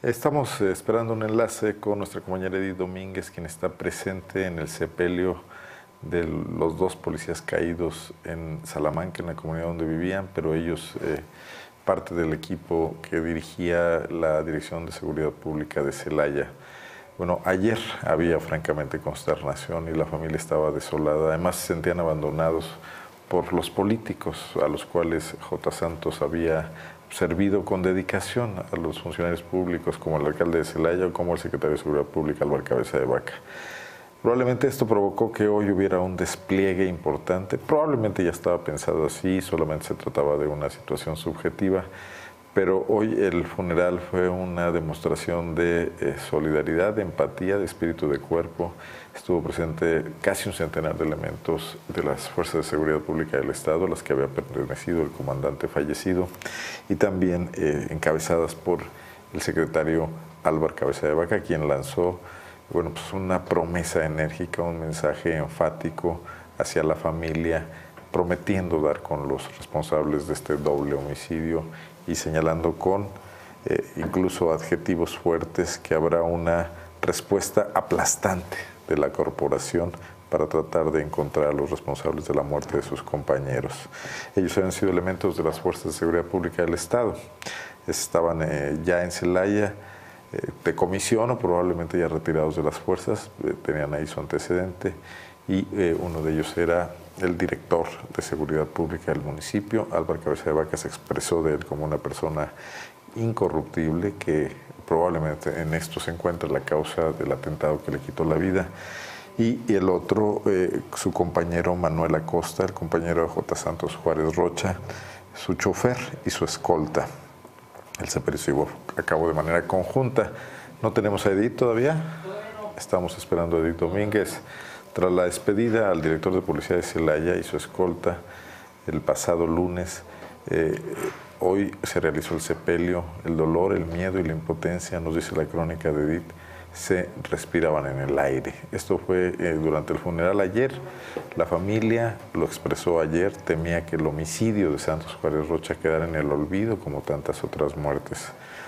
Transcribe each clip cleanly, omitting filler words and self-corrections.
Estamos esperando un enlace con nuestra compañera Edith Domínguez, quien está presente en el sepelio de los dos policías caídos en Salamanca, en la comunidad donde vivían, pero ellos, parte del equipo que dirigía la Dirección de Seguridad Pública de Celaya. Bueno, ayer había francamente consternación y la familia estaba desolada. Además se sentían abandonados por los políticos a los cuales J. Santos había servido con dedicación, a los funcionarios públicos como el alcalde de Celaya o como el secretario de Seguridad Pública, Álvaro Cabeza de Vaca. Probablemente esto provocó que hoy hubiera un despliegue importante. Probablemente ya estaba pensado así, solamente se trataba de una situación subjetiva, pero hoy el funeral fue una demostración de solidaridad, de empatía, de espíritu de cuerpo. Estuvo presente casi un centenar de elementos de las Fuerzas de Seguridad Pública del Estado, las que había pertenecido el comandante fallecido, y también encabezadas por el secretario Álvaro Cabeza de Vaca, quien lanzó pues una promesa enérgica, un mensaje enfático hacia la familia, prometiendo dar con los responsables de este doble homicidio y señalando con incluso adjetivos fuertes que habrá una respuesta aplastante de la corporación para tratar de encontrar a los responsables de la muerte de sus compañeros. Ellos habían sido elementos de las Fuerzas de Seguridad Pública del Estado. Estaban ya en Celaya de comisión o probablemente ya retirados de las fuerzas, tenían ahí su antecedente, y uno de ellos era el director de Seguridad Pública del municipio. Álvaro Cabeza de Vaca se expresó de él como una persona incorruptible, que probablemente en esto se encuentra la causa del atentado que le quitó la vida. Y el otro, su compañero Manuel Acosta, el compañero de J. Santos Juárez Rocha, su chofer y su escolta. El sepelio se llevó a cabo de manera conjunta. No tenemos a Edith todavía. Estamos esperando a Edith Domínguez. Tras la despedida al director de policía de Celaya y su escolta el pasado lunes, hoy se realizó el sepelio. El dolor, el miedo y la impotencia, nos dice la crónica de Edith, se respiraban en el aire. Esto fue durante el funeral ayer. La familia lo expresó ayer, temía que el homicidio de Santos Juárez Rocha quedara en el olvido como tantas otras muertes.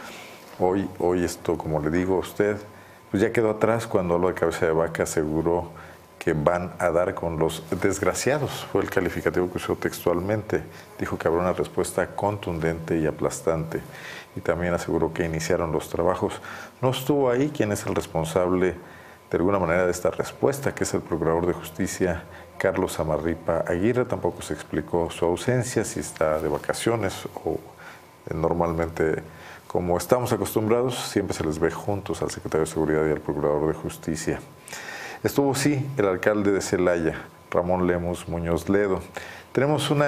Hoy esto, como le digo a usted, pues ya quedó atrás cuando Álvaro Cabeza de Vaca aseguró que van a dar con los desgraciados, fue el calificativo que usó textualmente. Dijo que habrá una respuesta contundente y aplastante, y también aseguró que iniciaron los trabajos. No estuvo ahí quien es el responsable de alguna manera de esta respuesta, que es el Procurador de Justicia, Carlos Amarripa Aguirre. Tampoco se explicó su ausencia, si está de vacaciones o normalmente, como estamos acostumbrados, siempre se les ve juntos al Secretario de Seguridad y al Procurador de Justicia. Estuvo, sí, el alcalde de Celaya, Ramón Lemus Muñoz Ledo. Tenemos un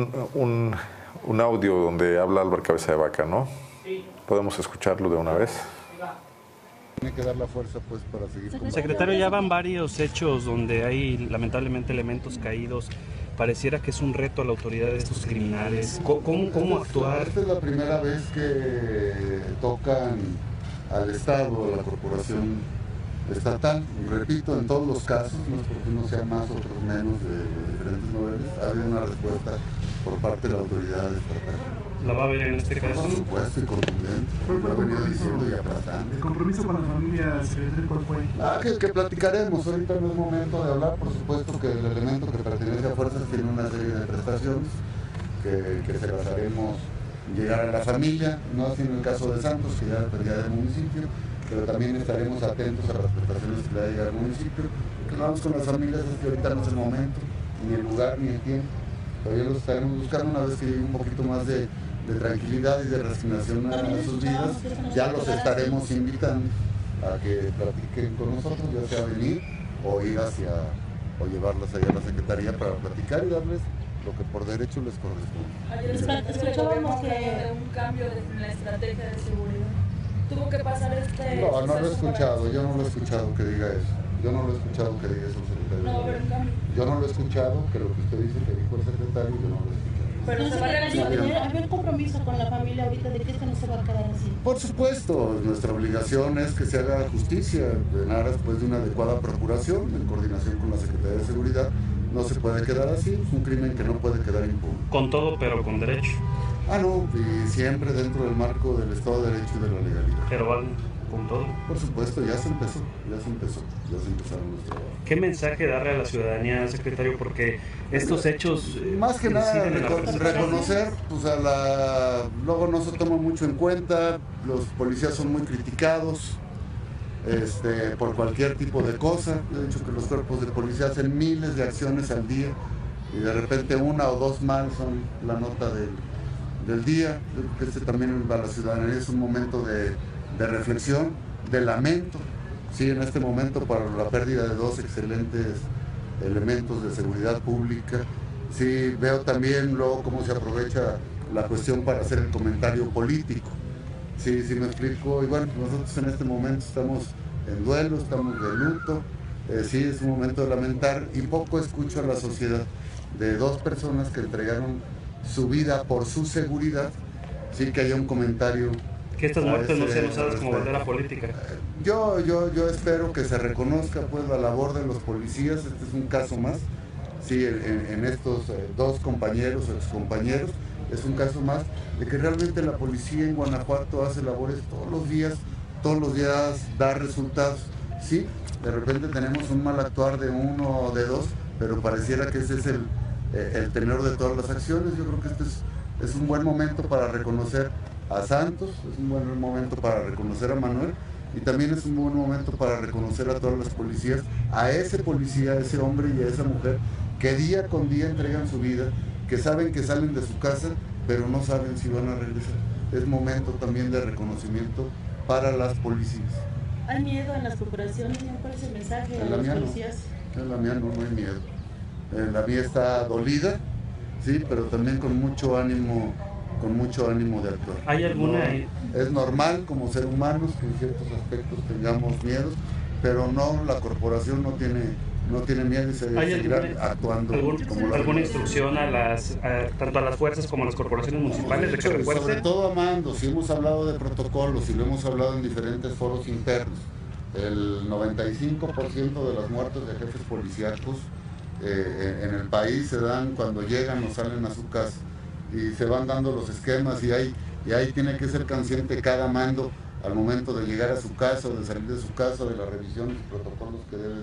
audio donde habla Álvaro Cabeza de Vaca, ¿no? Sí. ¿Podemos escucharlo de una vez? Tiene que dar la fuerza, pues, para seguir. Secretario, ya van varios hechos donde hay lamentablemente elementos caídos. Pareciera que es un reto a la autoridad de estos criminales. ¿Cómo actuar? Esta es la primera vez que tocan al Estado, a la corporación estatal. Repito, en todos los casos, no es porque uno sea más o menos de diferentes niveles, ha habido una respuesta por parte de la autoridad estatal. ¿La va a ver en este caso? Por supuesto, y contundente. Lo he venido diciendo y aplastante. ¿El compromiso con la familia, secretario, cuál fue? Que platicaremos. Ahorita no es momento de hablar. Por supuesto que el elemento que pertenece a fuerzas tiene una serie de prestaciones que se las haremos llegar a la familia, no así en el caso de Santos, que ya dependía del municipio, pero también estaremos atentos a las prestaciones que le haya al municipio. Lo que vamos con las familias es que ahorita no es el momento, ni el lugar, ni el tiempo. Todavía los estaremos buscando una vez que llegue un poquito más de tranquilidad y de resignación a sus vidas. Ya los estaremos invitando a que platiquen con nosotros, ya sea venir o ir o llevarlas allá a la Secretaría para platicar y darles lo que por derecho les corresponde. Ayer escuchábamos que un cambio en la estrategia de seguridad. ¿Tuvo que pasar este...? No lo he escuchado, yo no lo he escuchado que diga eso. Yo no lo he escuchado que diga eso el secretario. No, pero en cambio. Yo no lo he escuchado, que lo que usted dice que dijo el secretario, yo no lo he escuchado. Pero se va a realizar. ¿Había un compromiso con la familia ahorita de que esto no se va a quedar así? Por supuesto, nuestra obligación es que se haga justicia en aras pues, de una adecuada procuración, en coordinación con la Secretaría de Seguridad. No se puede quedar así, es un crimen que no puede quedar impune. Con todo, pero con derecho. No, y siempre dentro del marco del Estado de Derecho y de la legalidad. Pero van con todo. Por supuesto, ya se empezaron los trabajos. ¿Qué mensaje darle a la ciudadanía, secretario? Porque estos hechos... más que nada, reconocer, pues luego no se toma mucho en cuenta, los policías son muy criticados por cualquier tipo de cosa. He dicho que los cuerpos de policía hacen miles de acciones al día y de repente una o dos mal son la nota del día. Yo creo que también para la ciudadanía es un momento de reflexión, de lamento, sí, en este momento para la pérdida de dos excelentes elementos de seguridad pública. Sí, veo también luego cómo se aprovecha la cuestión para hacer el comentario político. Sí, me explico. Y bueno, nosotros en este momento estamos en duelo, estamos de luto. Sí, es un momento de lamentar y poco escucho a la sociedad de dos personas que entregaron su vida por su seguridad. Sí, que haya un comentario. Que estas muertes no sean usadas como bandera política. Yo espero que se reconozca pues la labor de los policías. Este es un caso más, sí, en estos dos compañeros o excompañeros, es un caso más de que realmente la policía en Guanajuato hace labores todos los días da resultados. Sí, de repente tenemos un mal actuar de uno o de dos, pero pareciera que ese es el tenor de todas las acciones. Yo creo que este es un buen momento para reconocer a Santos, es un buen momento para reconocer a Manuel y también es un buen momento para reconocer a todas las policías, a ese policía, a ese hombre y a esa mujer que día con día entregan su vida, que saben que salen de su casa pero no saben si van a regresar. Es momento también de reconocimiento para las policías. ¿Hay miedo en las corporaciones? ¿Cuál es el mensaje a los policías? En la mía no hay miedo. La mía está dolida, sí, pero también con mucho ánimo de actuar. ¿Hay alguna? Es normal como ser humanos que en ciertos aspectos tengamos miedos, pero no, la corporación no tiene miedo y seguirá actuando. ¿Alguna instrucción tanto a las fuerzas como a las corporaciones municipales de que refuercen? Sobre todo a mando, si hemos hablado de protocolos y lo hemos hablado en diferentes foros internos, el 95% de las muertes de jefes policíacos en el país se dan cuando llegan o salen a su casa. Y se van dando los esquemas y ahí tiene que ser consciente cada mando al momento de llegar a su casa, de salir de su casa, de las revisiones y protocolos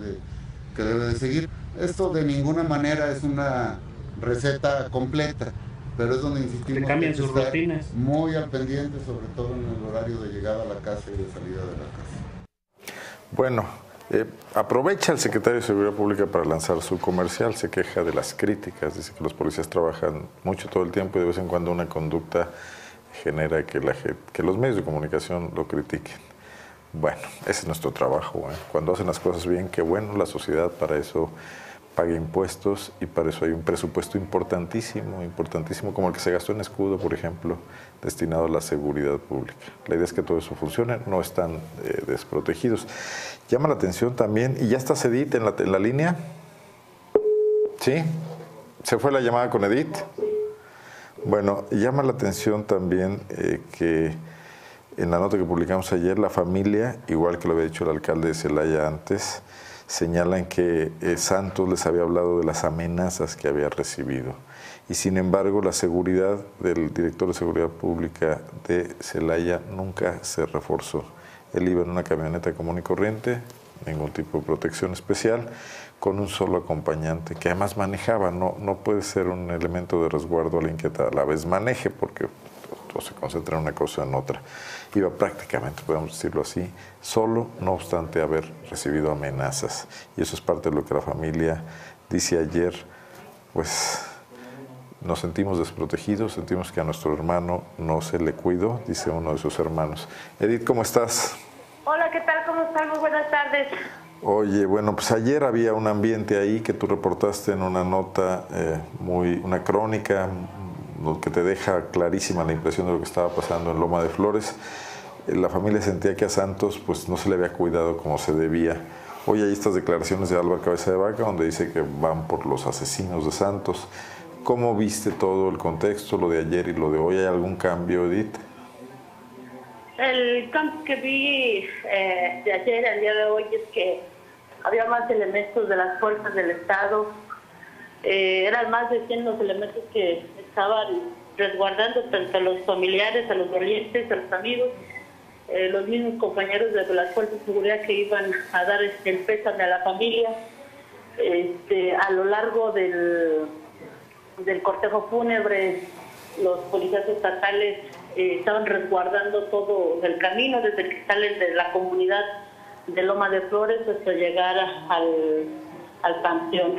que debe de seguir. Esto de ninguna manera es una receta completa, pero es donde insistimos. Que cambien sus rutinas. Muy al pendiente, sobre todo en el horario de llegada a la casa y de salida de la casa. Bueno, aprovecha el secretario de Seguridad Pública para lanzar su comercial, se queja de las críticas, dice que los policías trabajan mucho todo el tiempo y de vez en cuando una conducta genera que los medios de comunicación lo critiquen. Bueno, ese es nuestro trabajo, ¿eh? Cuando hacen las cosas bien, qué bueno, la sociedad para eso paga impuestos y para eso hay un presupuesto importantísimo como el que se gastó en Escudo, por ejemplo, destinado a la seguridad pública. La idea es que todo eso funcione, no están desprotegidos. Llama la atención también, y ya está Edith en la línea. ¿Sí? ¿Se fue la llamada con Edith? Bueno, llama la atención también que en la nota que publicamos ayer, la familia, igual que lo había dicho el alcalde de Celaya antes, señalan que Santos les había hablado de las amenazas que había recibido. Y sin embargo, la seguridad del director de Seguridad Pública de Celaya nunca se reforzó. Él iba en una camioneta común y corriente, ningún tipo de protección especial, con un solo acompañante, que además manejaba. No puede ser un elemento de resguardo alguien que a la vez maneje, porque todo se concentra en una cosa en otra. Iba prácticamente, podemos decirlo así, solo, no obstante haber recibido amenazas. Y eso es parte de lo que la familia dice ayer, pues nos sentimos desprotegidos, sentimos que a nuestro hermano no se le cuidó, dice uno de sus hermanos. Edith, ¿cómo estás? Hola, ¿qué tal? ¿Cómo están? Muy buenas tardes. Oye, bueno, pues ayer había un ambiente ahí que tú reportaste en una nota, una crónica, que te deja clarísima la impresión de lo que estaba pasando en Loma de Flores. La familia sentía que a Santos pues no se le había cuidado como se debía. Hoy hay estas declaraciones de Álvaro Cabeza de Vaca donde dice que van por los asesinos de Santos. ¿Cómo viste todo el contexto, lo de ayer y lo de hoy? ¿Hay algún cambio, Edith? El cambio que vi de ayer al día de hoy es que había más elementos de las fuerzas del Estado. Eran más de 100 los elementos que estaban resguardando tanto a los familiares, a los dolientes, a los amigos, los mismos compañeros de las fuerzas de seguridad que iban a dar el pésame a la familia. A lo largo del cortejo fúnebre, los policías estatales estaban resguardando todo el camino desde que salen de la comunidad de Loma de Flores hasta llegar al panteón.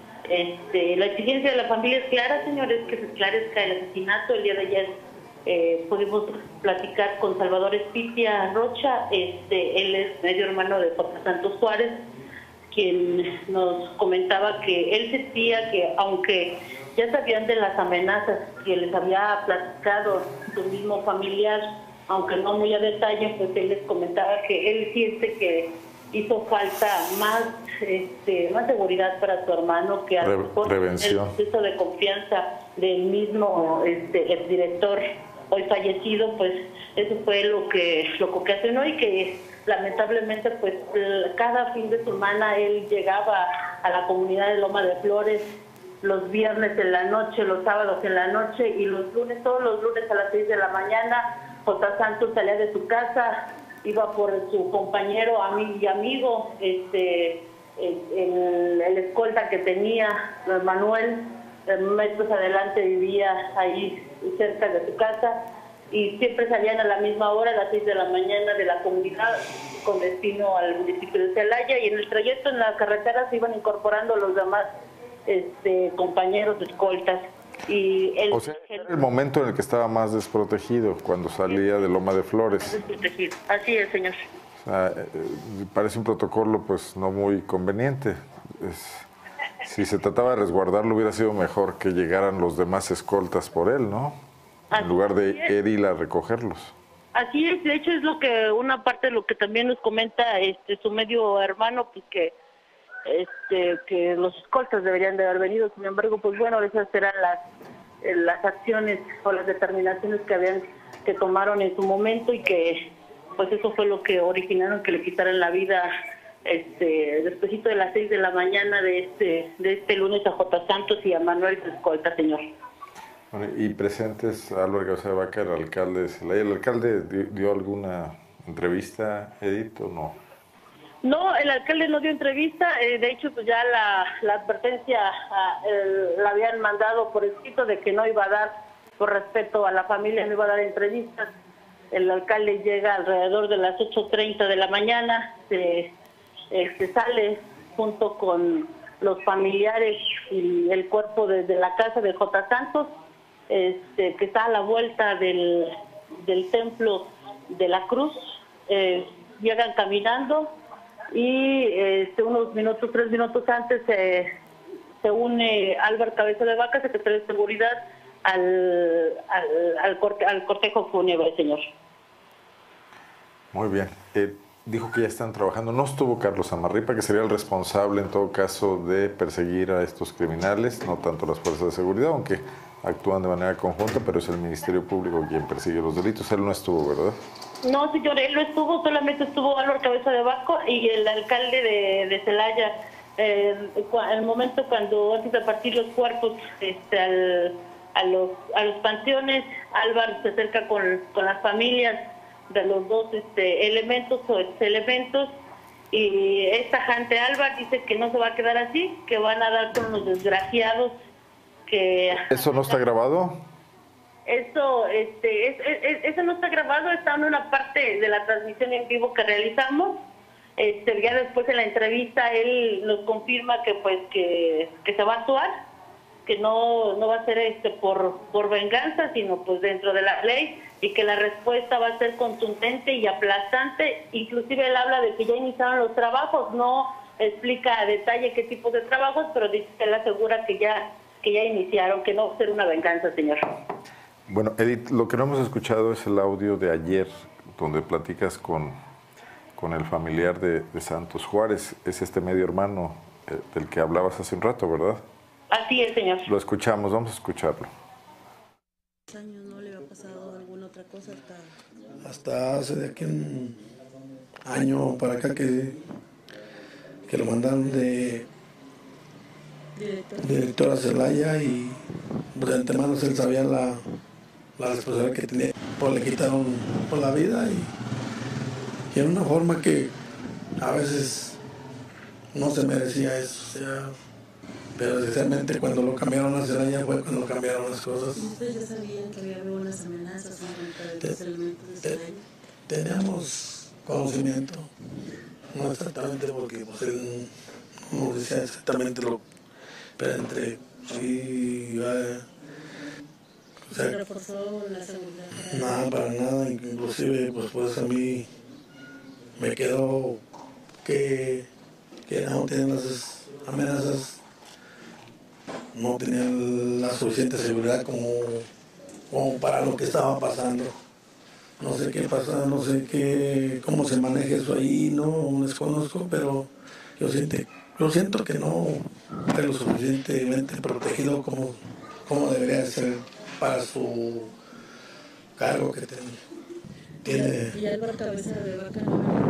La exigencia de la familia es clara, señores, que se esclarezca el asesinato. El día de ayer pudimos platicar con Salvador Espitia Rocha, él es medio hermano de J. Santos Juárez, quien nos comentaba que él sentía que, aunque ya sabían de las amenazas que les había platicado su mismo familiar, aunque no muy a detalle, pues él les comentaba que él siente que hizo falta más seguridad para su hermano, que a lo mejor el proceso de confianza del mismo exdirector hoy fallecido, pues eso fue lo que ocasionó, y que lamentablemente pues cada fin de semana él llegaba a la comunidad de Loma de Flores los viernes en la noche, los sábados en la noche, y los lunes, todos los lunes a las 6 de la mañana, J. Santos salía de su casa, iba por su compañero y amigo, el escolta que tenía, Manuel, metros adelante vivía ahí cerca de su casa, y siempre salían a la misma hora, a las 6 de la mañana, de la comunidad con destino al municipio de Celaya, y en el trayecto en la carretera se iban incorporando los demás compañeros escoltas. Y o sea, era el momento en el que estaba más desprotegido, cuando salía de Loma de Flores. Desprotegido. Así es, señor. O sea, parece un protocolo pues no muy conveniente. Si se trataba de resguardarlo, hubiera sido mejor que llegaran los demás escoltas por él, ¿no? En lugar de ir a recogerlos. Así es, de hecho es una parte de lo que también nos comenta su medio hermano, pues que los escoltas deberían de haber venido. Sin embargo, pues bueno, esas eran las acciones o las determinaciones que tomaron en su momento, y que pues eso fue lo que originaron que le quitaran la vida despuesito de las 6 de la mañana de este lunes a J. Santos y a Manuel su escolta, señor. Bueno, y presentes Álvaro Cabeza de Vaca, el alcalde de Celaya. ¿El alcalde dio alguna entrevista, Edith, o no? No, el alcalde no dio entrevista. De hecho, pues ya la advertencia la habían mandado por escrito de que no iba a dar, por respeto a la familia, no iba a dar entrevistas. El alcalde llega alrededor de las 8:30 de la mañana, se sale junto con los familiares y el cuerpo desde la casa de J. Santos, que está a la vuelta del templo de la Cruz. Llegan caminando, y unos 3 minutos antes se une Álvaro Cabeza de Vaca, secretario de Seguridad, al cortejo fúnebre, señor. Muy bien. Dijo que ya están trabajando. No estuvo Carlos Amarripa, que sería el responsable en todo caso de perseguir a estos criminales, no tanto las fuerzas de seguridad, aunque actúan de manera conjunta, pero es el Ministerio Público quien persigue los delitos. Él no estuvo, ¿verdad? No, señor, él no estuvo, solamente estuvo Álvaro Cabeza de Vaca y el alcalde de Celaya. El momento cuando antes de partir los cuerpos a los panteones, Álvaro se acerca con las familias de los dos elementos o exelementos, y es tajante. Álvaro dice que no se va a quedar así, que van a dar con los desgraciados. ¿Eso no está grabado? Eso no está grabado, está en una parte de la transmisión en vivo que realizamos. Ya después en la entrevista él nos confirma que se va a actuar, que no va a ser por venganza, sino pues dentro de la ley, y que la respuesta va a ser contundente y aplastante. Inclusive él habla de que ya iniciaron los trabajos, no explica a detalle qué tipo de trabajos, pero dice que él asegura que ya iniciaron, que no va a ser una venganza, señor. Bueno, Edith, lo que no hemos escuchado es el audio de ayer, donde platicas con el familiar de Santos Juárez. Es este medio hermano del que hablabas hace un rato, ¿verdad? Así es, señor. Lo escuchamos, vamos a escucharlo. ¿Años no le había pasado alguna otra cosa hasta hace de aquí un año para acá que lo mandaron de director a Celaya, y de antemano él sabía la responsabilidad que tenía, pues le quitaron por la vida, y en una forma que a veces no se merecía eso, o sea, pero especialmente cuando lo cambiaron a Celaya fue cuando cambiaron las cosas. ¿Ustedes ya sabían que había unas amenazas en contra de los elementos de Celaya? Teníamos conocimiento, no exactamente porque pues, él no decía exactamente lo, pero entre sí, o sea, ¿Se reforzó la seguridad? nada, para nada, inclusive pues a mí me quedó que no tenían las amenazas, no tenían la suficiente seguridad como para lo que estaba pasando. No sé qué pasa, no sé cómo se maneja eso ahí, no desconozco, pero yo siento que no es lo suficientemente protegido como debería ser para su cargo que tiene. ¿Y Álvaro Cabeza de Vaca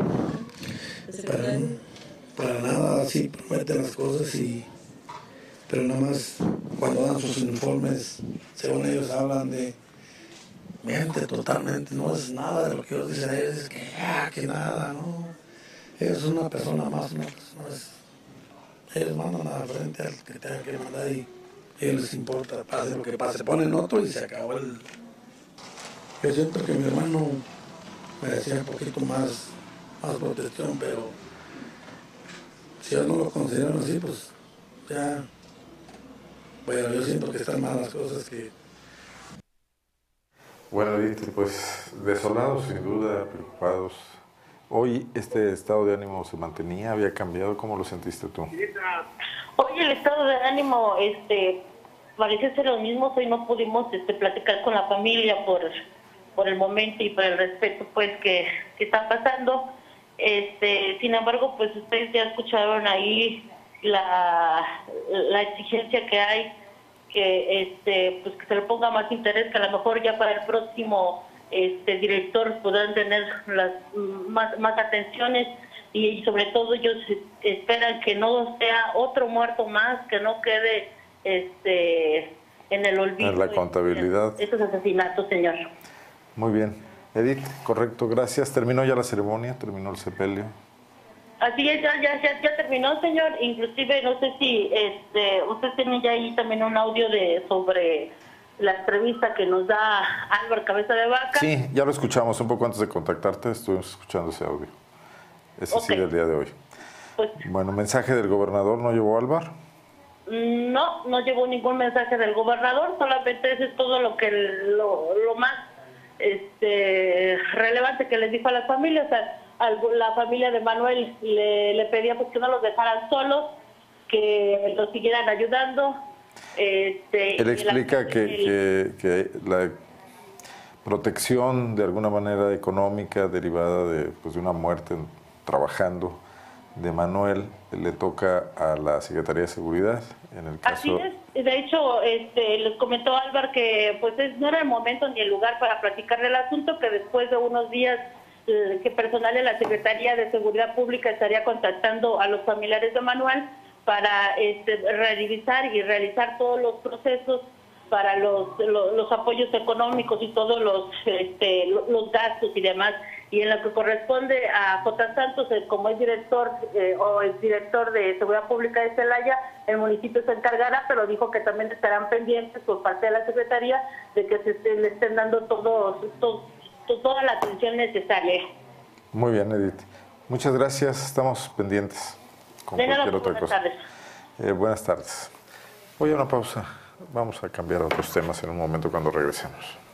no? Para nada, sí prometen las cosas, pero nada más cuando dan sus informes, según ellos hablan de miente totalmente, no es nada de lo que ellos dicen, es que nada, no. Ellos son una persona más, no es. Ellos mandan a la frente al que tengan que mandar y a ellos les importa, pase lo que pase, ponen otro y se acabó el. Yo siento que mi hermano merecía un poquito más protección, pero si ellos no lo consideran así, pues ya. Bueno, yo siento que están mal las cosas que. Bueno, Edith, pues desolados, sin duda, preocupados. Hoy este estado de ánimo se mantenía, había cambiado, ¿cómo lo sentiste tú? Hoy el estado de ánimo parece ser lo mismo. Hoy no pudimos platicar con la familia por el momento y por el respeto pues que está pasando. Sin embargo, pues ustedes ya escucharon ahí la exigencia que hay, que pues que se le ponga más interés, que a lo mejor ya para el próximo director podrán tener más atenciones, y sobre todo ellos esperan que no sea otro muerto más, que no quede en el olvido en la contabilidad estos asesinatos, señor. Muy bien, Edith, correcto, gracias. ¿Terminó ya la ceremonia? ¿Terminó el sepelio? Así es, ya terminó, señor. Inclusive no sé si usted tiene ya ahí también un audio sobre la entrevista que nos da Álvaro Cabeza de Vaca. Sí, ya lo escuchamos un poco antes de contactarte, estuvimos escuchando ese audio. Ese Okay. sí del día de hoy. Pues, bueno, ¿mensaje del gobernador no llevó Álvaro? No llevó ningún mensaje del gobernador, solamente eso es todo lo más relevante que les dijo a las familias. O sea, la familia de Manuel le pedía pues que no los dejaran solos, que los siguieran ayudando. Él explica que la protección de alguna manera económica derivada de una muerte trabajando de Manuel le toca a la Secretaría de Seguridad en el caso. Así es. De hecho, les comentó Álvaro que pues no era el momento ni el lugar para platicar del asunto, que después de unos días que personal de la Secretaría de Seguridad Pública estaría contactando a los familiares de Manuel para revisar y realizar todos los procesos para los apoyos económicos y todos los gastos y demás. Y en lo que corresponde a J. Santos, como es director o es director de Seguridad Pública de Celaya, el municipio se encargará, pero dijo que también estarán pendientes por parte de la Secretaría de que le estén dando toda la atención necesaria. Muy bien, Edith. Muchas gracias, estamos pendientes con cualquier otra cosa. Buenas tardes. Buenas tardes. Voy a una pausa. Vamos a cambiar a otros temas en un momento cuando regresemos.